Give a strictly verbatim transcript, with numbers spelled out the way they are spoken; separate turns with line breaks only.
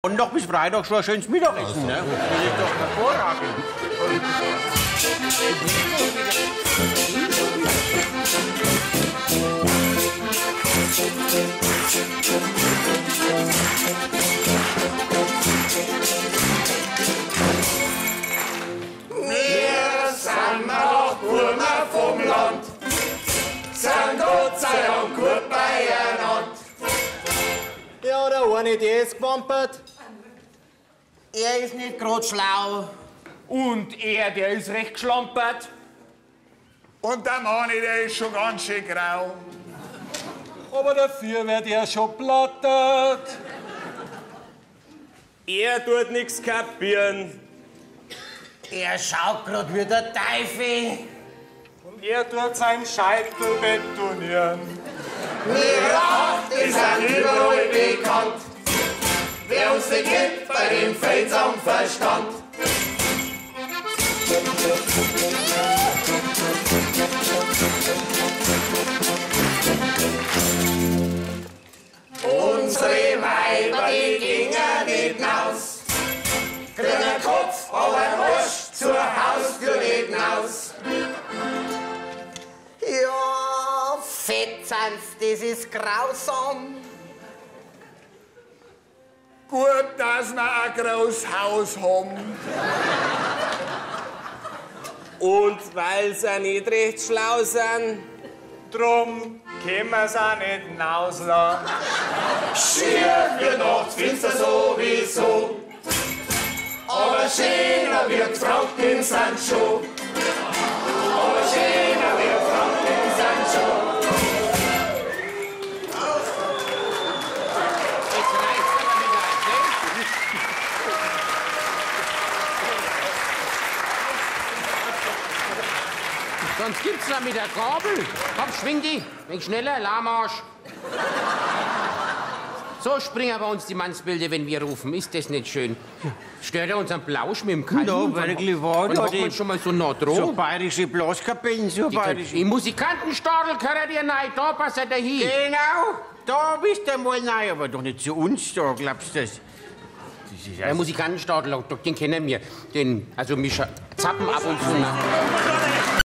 Und noch bis Freitag schon ein schönes Mittagessen, ne? Das ist doch hervorragend.
Wir sind noch Burma vom Land, sind Gott sei Dank gut beieinander.
Ja, der eine, der ist gewampert.
Er ist nicht grad schlau.
Und er, der ist recht geschlampert.
Und der Manni, der ist schon ganz schön grau.
Aber dafür wird er schon plattert.
Er tut nichts kapieren.
Er schaut grad wie der Teufel.
Und er tut seinen Scheitel betonieren.
Wir acht sind überall bekannt. Wer uns nicht gibt, bei dem fehlt's am Verstand. Unsere Weiber, die gingen nicht hinaus. Grüner Kopf, aber ein Arsch zur Haustür nicht hinaus.
Ja, Fettsanz, das ist grausam.
Gut, dass wir ein großes Haus haben.
Und weil sie nicht recht schlau sind,
Drum können wir's auch nicht hinauslassen.
Schier wird nachts finster sowieso. Aber schöner wird Franken sind schon. Aber schöner wird Franken sind schon.
Sonst gibt's da mit der Gabel. Komm, schwing die. Wenig schneller, Lahmarsch. So springen bei uns die Mannsbilder, wenn wir rufen. Ist das nicht schön? Stört er unseren Plausch mit dem Kalten?
Ja, wirklich wahr.
Und hockt man schon mal so nah dran?
So bayerische Blaskapellen, so
Die,
bayerische.
die Musikantenstadel gehört dir rein. Da passt er hin.
Genau, da bist du mal neu, aber doch nicht zu uns da, glaubst du das? Das ist
Der Musikantenstadel, den kennen wir. Den, also wir zappen ab und zu nach.